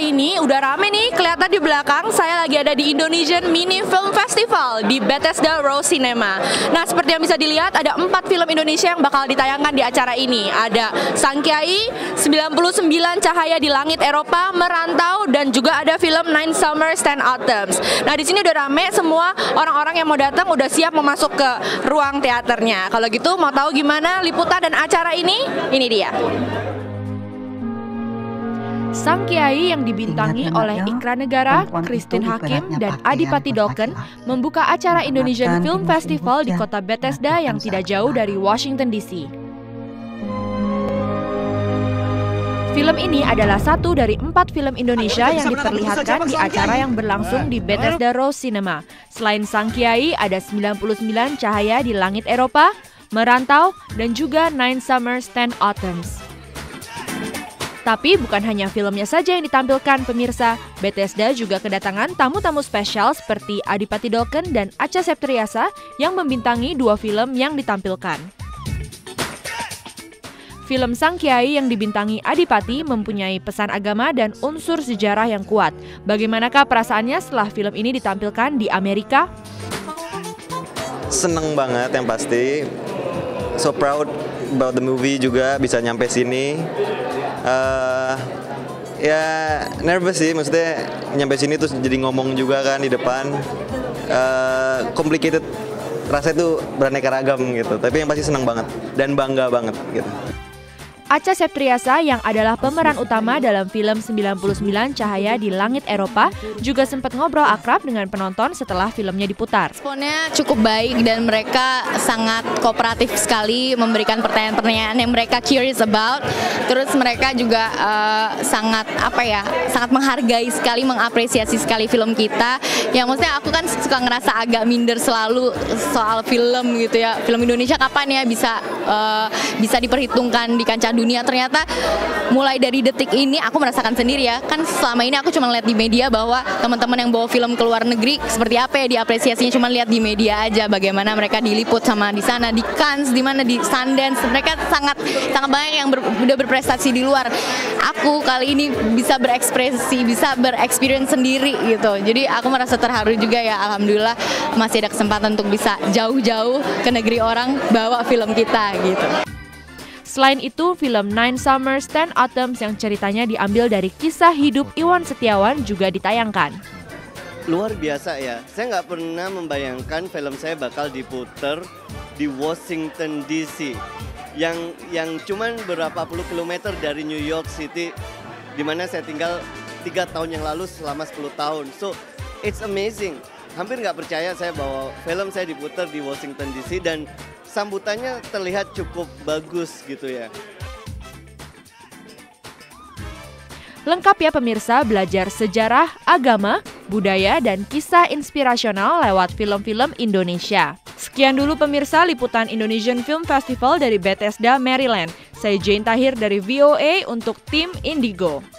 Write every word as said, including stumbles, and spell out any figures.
kali ini udah rame nih, kelihatan di belakang saya lagi ada di Indonesian Mini Film Festival di Bethesda Row Cinema. Nah, seperti yang bisa dilihat ada empat film Indonesia yang bakal ditayangkan di acara ini. Ada Sang Kiai, sembilan puluh sembilan Cahaya di Langit Eropa, Merantau, dan juga ada film Nine Summers Ten Autumns. Nah, di sini udah rame, semua orang-orang yang mau datang udah siap mau masuk ke ruang teaternya. Kalau gitu mau tahu gimana liputan dan acara ini? Ini dia. Sang Kiai yang dibintangi oleh Ikra Negara, Christine Hakim, dan Adipati Dolken membuka acara Indonesian Film Festival di kota Bethesda yang tidak jauh dari Washington D C. Film ini adalah satu dari empat film Indonesia yang diperlihatkan di acara yang berlangsung di Bethesda Row Cinema. Selain Sang Kiai, ada sembilan puluh sembilan Cahaya di Langit Eropa, Merantau, dan juga Nine Summers Ten Autumns. Tapi bukan hanya filmnya saja yang ditampilkan pemirsa, Bethesda juga kedatangan tamu-tamu spesial seperti Adipati Dolken dan Acha Septriasa yang membintangi dua film yang ditampilkan. Film Sang Kiai yang dibintangi Adipati mempunyai pesan agama dan unsur sejarah yang kuat. Bagaimanakah perasaannya setelah film ini ditampilkan di Amerika? Seneng banget yang pasti, so proud about the movie juga bisa nyampe sini. Uh, ya nervous sih, maksudnya nyampe sini terus jadi ngomong juga kan di depan. Uh, complicated, rasanya tuh beraneka ragam gitu. Tapi yang pasti seneng banget dan bangga banget gitu. Acha Septriasa yang adalah pemeran utama dalam film sembilan puluh sembilan Cahaya di Langit Eropa juga sempat ngobrol akrab dengan penonton setelah filmnya diputar. Responnya cukup baik dan mereka sangat kooperatif sekali memberikan pertanyaan-pertanyaan yang mereka curious about. Terus mereka juga uh, sangat apa ya, sangat menghargai sekali, mengapresiasi sekali film kita. Yang maksudnya aku kan suka ngerasa agak minder selalu soal film gitu ya. Film Indonesia kapan ya bisa uh, bisa diperhitungkan di kancah dunia. Ternyata mulai dari detik ini aku merasakan sendiri ya, kan selama ini aku cuma lihat di media bahwa teman-teman yang bawa film ke luar negeri seperti apa ya diapresiasinya, cuma lihat di media aja bagaimana mereka diliput sama di sana di Cannes, di mana di Sundance, mereka sangat sangat banyak yang ber, udah berprestasi di luar. Aku kali ini bisa berekspresi, bisa bereksperience sendiri gitu. Jadi aku merasa terharu juga ya, alhamdulillah masih ada kesempatan untuk bisa jauh-jauh ke negeri orang bawa film kita gitu. Selain itu, film Nine Summers Ten Autumns yang ceritanya diambil dari kisah hidup Iwan Setiawan juga ditayangkan. Luar biasa ya, saya nggak pernah membayangkan film saya bakal diputer di Washington D C yang yang cuman berapa puluh kilometer dari New York City, di mana saya tinggal tiga tahun yang lalu selama sepuluh tahun. So it's amazing, hampir nggak percaya saya bahwa film saya diputer di Washington D C dan sambutannya terlihat cukup bagus gitu ya. Lengkap ya pemirsa, belajar sejarah, agama, budaya, dan kisah inspirasional lewat film-film Indonesia. Sekian dulu pemirsa liputan Indonesian Film Festival dari Bethesda, Maryland. Saya Jane Tahir dari V O A untuk tim Indigo.